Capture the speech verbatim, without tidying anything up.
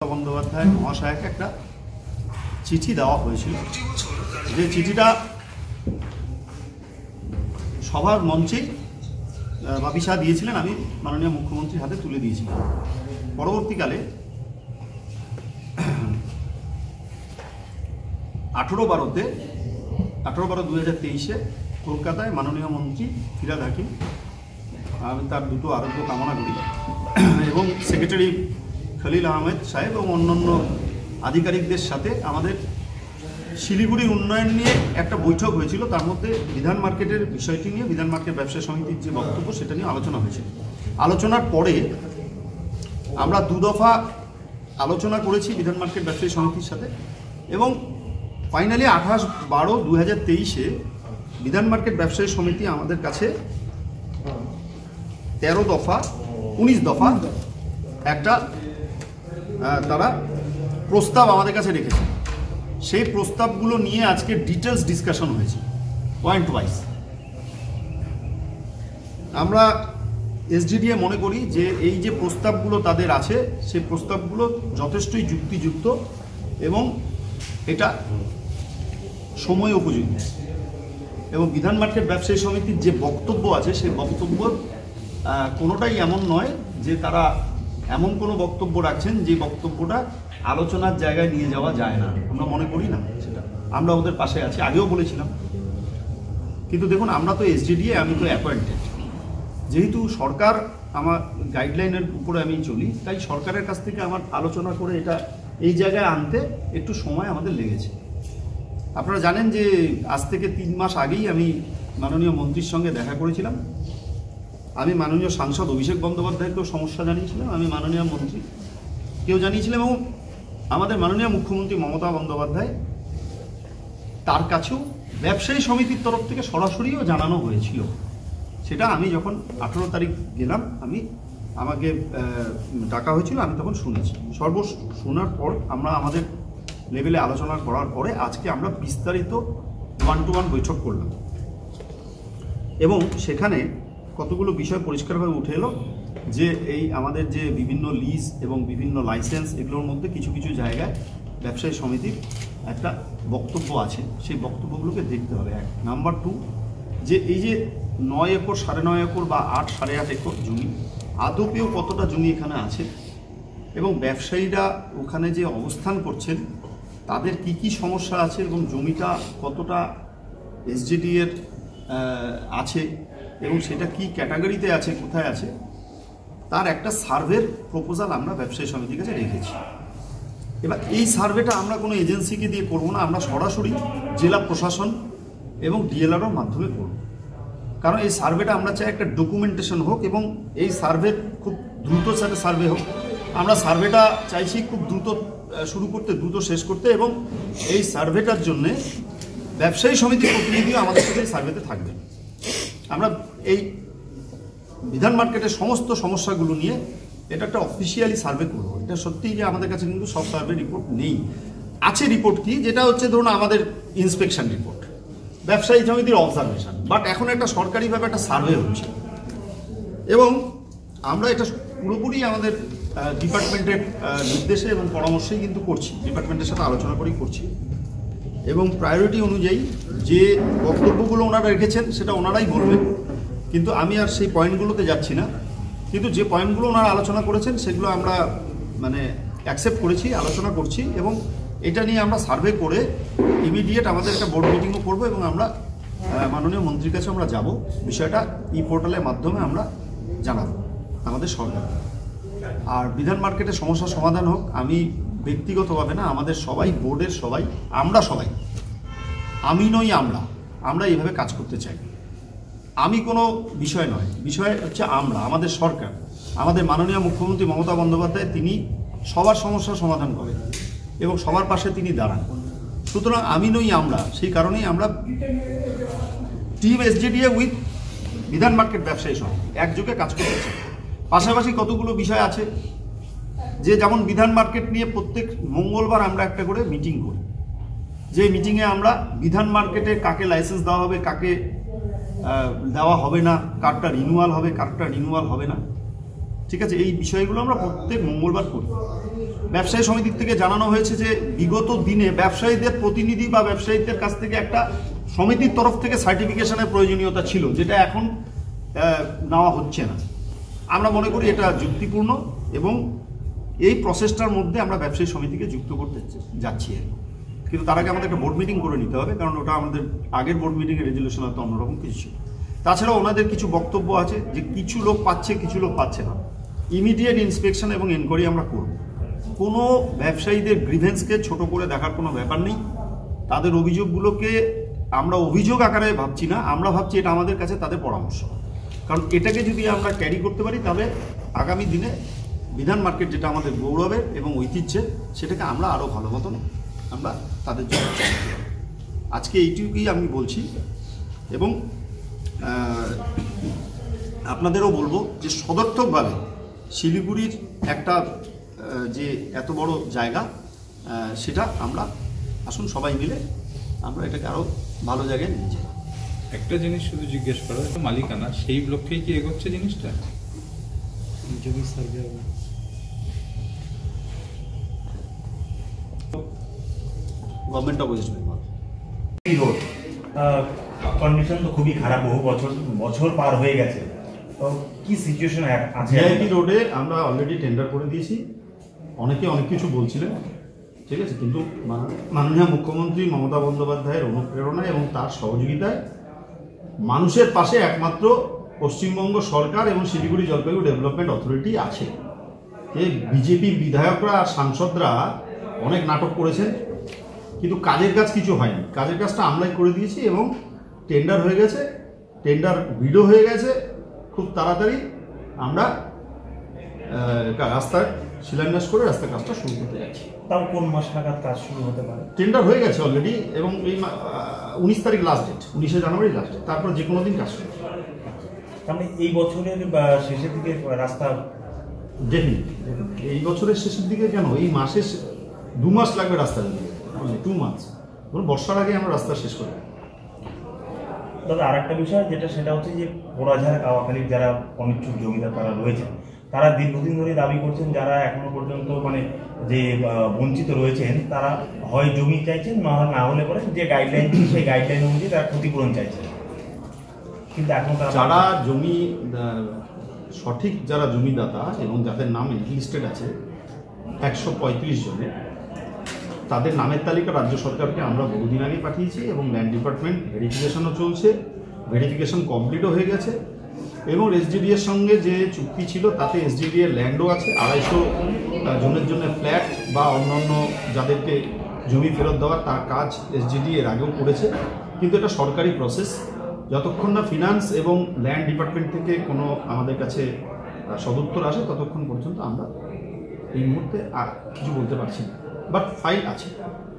বন্দ্যোপাধ্যায় মহাশয়কে একটা চিঠি দেওয়া হয়েছিল, যে চিঠিটা সবার মঞ্চেই বাপি শাহ দিয়েছিলেন, আমি মাননীয় মুখ্যমন্ত্রীর হাতে তুলে দিয়েছিলাম। পরবর্তীকালে আঠেরো বারোতে আঠেরো বারো দুই হাজার তেইশে কলকাতায় মাননীয় মন্ত্রী ফিরহাদ হাকিম, আমি তার দুটো আরোগ্য কামনা করি, এবং সেক্রেটারি খলিল আহমেদ সাহেব এবং অন্যান্য আধিকারিকদের সাথে আমাদের শিলিগুড়ির উন্নয়ন নিয়ে একটা বৈঠক হয়েছিল। তার মধ্যে বিধান মার্কেটের বিষয়টি নিয়ে, বিধান মার্কেট ব্যবসায়ী সমিতির যে বক্তব্য সেটা নিয়ে আলোচনা হয়েছিল। আলোচনার পরে আমরা দু দফা আলোচনা করেছি বিধান মার্কেট ব্যবসায়ী সমিতির সাথে, এবং ফাইনালি আঠাশ বারো দু হাজার তেইশে বিধান মার্কেট ব্যবসায়ী সমিতি আমাদের কাছে তেরো দফা উনিশ দফা একটা তারা প্রস্তাব আমাদের কাছে রেখেছে। সেই প্রস্তাবগুলো নিয়ে আজকে ডিটেলস ডিসকাশন হয়েছে পয়েন্ট ওয়াইজ। আমরা এসডিডিএ মনে করি যে এই যে প্রস্তাবগুলো তাদের আছে, সেই প্রস্তাবগুলো যথেষ্টই যুক্তিযুক্ত এবং এটা সময় উপযোগী, এবং বিধান মার্কেট ব্যবসায়ী সমিতির যে বক্তব্য আছে সেই বক্তব্য কোনোটাই এমন নয় যে তারা এমন কোনো বক্তব্য রাখছেন যে বক্তব্যটা আলোচনার জায়গায় নিয়ে যাওয়া যায় না। আমরা মনে করি না সেটা, আমরা ওদের পাশে আছি, আগেও বলেছিলাম। কিন্তু দেখুন, আমরা তো এসডিডিএ, আমি তো অ্যাপয়েন্টেড, যেহেতু সরকার আমার গাইডলাইনের উপরে আমি চলি, তাই সরকারের কাছ থেকে আমার আলোচনা করে এটা এই জায়গায় আনতে একটু সময় আমাদের লেগেছে। আপনারা জানেন যে আজ থেকে তিন মাস আগেই আমি মাননীয় মন্ত্রীর সঙ্গে দেখা করেছিলাম। আমি মাননীয় সাংসদ অভিষেক বন্দ্যোপাধ্যায়কেও সমস্যা জানিয়েছিলাম, আমি মাননীয় মন্ত্রী কেউ জানিয়েছিলাম, এবং আমাদের মাননীয় মুখ্যমন্ত্রী মমতা বন্দ্যোপাধ্যায় তার কাছেও ব্যবসায়ী সমিতির তরফ থেকে সরাসরিও জানানো হয়েছিল। সেটা আমি যখন আঠেরো তারিখ গেলাম, আমি আমাকে ডাকা হয়েছিল, আমি তখন শুনেছি। সর্ব শোনার পর আমরা আমাদের লেভেলে আলোচনা করার পরে আজকে আমরা বিস্তারিত ওয়ান টু ওয়ান বৈঠক করলাম, এবং সেখানে কতগুলো বিষয় পরিষ্কারভাবে উঠে এলো যে এই আমাদের যে বিভিন্ন লিজ এবং বিভিন্ন লাইসেন্স, এগুলোর মধ্যে কিছু কিছু জায়গায় ব্যবসায়ী সমিতির একটা বক্তব্য আছে, সেই বক্তব্যগুলোকে দেখতে হবে। এক নাম্বার টু, যে এই যে নয় একর সাড়ে নয় একর বা আট সাড়ে আট একর জমি, আদপেও কতটা জমি এখানে আছে, এবং ব্যবসায়ীরা ওখানে যে অবস্থান করছেন তাদের কি কি সমস্যা আছে, এবং জমিটা কতটা এসজিডি এর আছে, এবং সেটা কি ক্যাটাগরিতে আছে, কোথায় আছে, তার একটা সার্ভের প্রপোজাল আমরা ব্যবসায়ী সমিতির কাছে রেখেছি। এবার এই সার্ভেটা আমরা কোনো এজেন্সিকে দিয়ে করবো না, আমরা সরাসরি জেলা প্রশাসন এবং ডিএলআরওর মাধ্যমে করব। কারণ এই সার্ভেটা আমরা চাই একটা ডকুমেন্টেশন হোক, এবং এই সার্ভে খুব দ্রুত সাথে সার্ভে হোক। আমরা সার্ভেটা চাইছি খুব দ্রুত শুরু করতে, দ্রুত শেষ করতে, এবং এই সার্ভেটার জন্যে ব্যবসায়ী সমিতির প্রতিনিধিও আমাদের সাথে সার্ভেতে থাকবে। আমরা এই বিধান মার্কেটের সমস্ত সমস্যাগুলো নিয়ে এটা একটা অফিসিয়ালি সার্ভে করবো। এটা সত্যিই যে আমাদের কাছে কিন্তু সব সার্ভে রিপোর্ট নেই, আছে রিপোর্ট কি, যেটা হচ্ছে ধরুন আমাদের ইন্সপেকশন রিপোর্ট, ব্যবসায়ী সমিতির অবজারভেশন, বাট এখন একটা সরকারিভাবে একটা সার্ভে হচ্ছে, এবং আমরা এটা পুরোপুরি আমাদের ডিপার্টমেন্টের নির্দেশে এবং পরামর্শেই কিন্তু করছি, ডিপার্টমেন্টের সাথে আলোচনা করেই করছি, এবং প্রায়োরিটি অনুযায়ী যে বক্তব্যগুলো ওনারা রেখেছেন সেটা ওনারাই বলবেন, কিন্তু আমি আর সেই পয়েন্টগুলোতে যাচ্ছি না। কিন্তু যে পয়েন্টগুলো ওনারা আলোচনা করেছেন সেগুলো আমরা মানে অ্যাকসেপ্ট করেছি, আলোচনা করছি, এবং এটা নিয়ে আমরা সার্ভে করে ইমিডিয়েট আমাদের একটা বোর্ড মিটিংও করবো, এবং আমরা মাননীয় মন্ত্রীর কাছে আমরা যাব, বিষয়টা ই পোর্টালের মাধ্যমে আমরা জানাবো আমাদের সরকার। আর বিধান মার্কেটের সমস্যার সমাধান হোক, আমি ব্যক্তিগতভাবে না, আমাদের সবাই, বোর্ডের সবাই, আমরা সবাই, আমি নই আমরা, আমরা এইভাবে কাজ করতে চাই। আমি কোনো বিষয় নয়, বিষয় হচ্ছে আমরা, আমাদের সরকার, আমাদের মাননীয় মুখ্যমন্ত্রী মমতা বন্দ্যোপাধ্যায়, তিনি সবার সমস্যার সমাধান করেন এবং সবার পাশে তিনি দাঁড়ান। সুতরাং আমি নই আমরা, সেই কারণেই আমরা team SGDA with Bidhan market ব্যবসায়ী সমিতি একযোগে কাজ করতে চাই। পাশাপাশি কতগুলো বিষয় আছে, যে যেমন বিধান মার্কেট নিয়ে প্রত্যেক মঙ্গলবার আমরা একটা করে মিটিং করি, যে মিটিংয়ে আমরা বিধান মার্কেটে কাকে লাইসেন্স দেওয়া হবে, কাকে দেওয়া হবে না, কারটা রিনিউয়াল হবে, কারটা রিনিউয়াল হবে না, ঠিক আছে, এই বিষয়গুলো আমরা প্রত্যেক মঙ্গলবার করি। ব্যবসায়ী সমিতির থেকে জানানো হয়েছে যে বিগত দিনে ব্যবসায়ীদের প্রতিনিধি বা ব্যবসায়ীদের কাছ থেকে একটা সমিতির তরফ থেকে সার্টিফিকেশনের প্রয়োজনীয়তা ছিল, যেটা এখন নেওয়া হচ্ছে না। আমরা মনে করি এটা যুক্তিপূর্ণ এবং এই প্রসেসটার মধ্যে আমরা ব্যবসায়ী সমিতিকে যুক্ত করতে যাচ্ছি। কিন্তু তার আগে আমাদের একটা বোর্ড মিটিং করে নিতে হবে, কারণ ওটা আমাদের আগের বোর্ড মিটিংয়ের রেজলিউশন হয়তো অন্যরকম কিছু ছিল। তাছাড়া ওনাদের কিছু বক্তব্য আছে যে কিছু লোক পাচ্ছে কিছু লোক পাচ্ছে না। ইমিডিয়েট ইন্সপেকশন এবং এনকোয়ারি আমরা করব। কোনো ব্যবসায়ীদের গ্রিভেন্সকে ছোট করে দেখার কোনো ব্যাপার নেই। তাদের অভিযোগগুলোকে আমরা অভিযোগ আকারে ভাবছি না, আমরা ভাবছি এটা আমাদের কাছে তাদের পরামর্শ। কারণ এটাকে যদি আমরা ক্যারি করতে পারি তবে আগামী দিনে বিধান মার্কেট যেটা আমাদের গৌরবের এবং ঐতিহ্যের, সেটাকে আমরা আরও ভালো মতন আমরা তাদের জন্য আজকে এইটুকুই আমি বলছি। এবং আপনাদেরও বলবো যে সদর্থকভাবে শিলিগুড়ির একটা যে এত বড় জায়গা, সেটা আমরা আসুন সবাই মিলে আমরা এটাকে আরও ভালো জায়গায় নিয়ে যাই। একটা জিনিস শুধু জিজ্ঞেস করা, মালিকানা সেই লক্ষ্যেই কি এগোচ্ছে জিনিসটা? জমি survey government of West Bengal road condition তো খুবই খারাপ, বহু বছর বছর পার হয়ে গেছে, তো কি সিচুয়েশন আছে? ভিআইপি রোডে আমরা অলরেডি টেন্ডার করে দিয়েছি। অনেকে অনেক কিছু বলছিলেন, ঠিক আছে, কিন্তু মাননীয় মুখ্যমন্ত্রী মমতা বন্দ্যোপাধ্যায়ের অনুপ্রেরণায় এবং তার সহযোগিতায় মানুষের পাশে একমাত্র পশ্চিমবঙ্গ সরকার এবং শিলিগুড়ি জলপাইগুড়ি ডেভেলপমেন্ট অথরিটি আছে। এই বিজেপি বিধায়করা আর সাংসদরা অনেক নাটক করেছেন, কিন্তু কাজের কাজ কিছু হয়নি। কাজের কাজটা আমরাই করে দিয়েছি এবং টেন্ডার হয়ে গেছে, টেন্ডার ভিডও হয়ে গেছে। খুব তাড়াতাড়ি আমরা রাস্তার শিলান্যাস করে রাস্তার কাজটা শুরু করতে যাচ্ছি। তাও কোন মাস নাগাদ কাজ শুরু হতে পারে? টেন্ডার হয়ে গেছে অলরেডি এবং এই উনিশ তারিখ লাস্ট ডেট, উনিশে জানুয়ারি লাস্ট ডেট, তারপর যে কোনো দিন কাজ শুরু। তাহলে এই বছরের শেষের দিকে রাস্তা ডেফিনেটলি এই বছরের শেষের দিকে কেন, এই মাসের দু মাস লাগবে রাস্তা দিকে, টু মান্থস ধরুন বর্ষার আগে আমরা রাস্তা শেষ করি। দাদা আর একটা বিষয় যেটা, সেটা হচ্ছে যে পোড়াঝাড় কাওয়াখালীর যারা অনিচ্ছুক জমিদার তারা রয়েছেন, তারা দীর্ঘদিন ধরে দাবি করছেন, যারা এখনো পর্যন্ত মানে যে বঞ্চিত রয়েছেন, তারা হয় জমি চাইছেন, না হলে পরে যে গাইডলাইন সেই গাইডলাইন অনুযায়ী তারা ক্ষতিপূরণ চাইছেন। কিন্তু এখন যারা জমি সঠিক যারা জমিদাতা এবং যাদের নাম লিস্টেড আছে একশো পঁয়ত্রিশ জনে, তাদের নামের তালিকা রাজ্য সরকারকে আমরা বহুদিন আগে পাঠিয়েছি এবং ল্যান্ড ডিপার্টমেন্ট ভেরিফিকেশনও চলছে, ভেরিফিকেশন কমপ্লিটও হয়ে গেছে এবং এসডিডি এর সঙ্গে যে চুক্তি ছিল তাতে এসডিডি এর ল্যান্ডও আছে। আড়াইশো জনের জন্য ফ্ল্যাট বা অন্যান্য যাদেরকে জমি ফেরত দেওয়ার তার কাজ এসডিডি এর আগেও করেছে, কিন্তু এটা সরকারি প্রসেস। যতক্ষণ না ফিনান্স এবং ল্যান্ড ডিপার্টমেন্ট থেকে কোনো আমাদের কাছে সদুত্তর আসে ততক্ষণ পর্যন্ত আমরা এই মুহূর্তে আর কিছু বলতে পারছি না, বাট ফাইল আছে।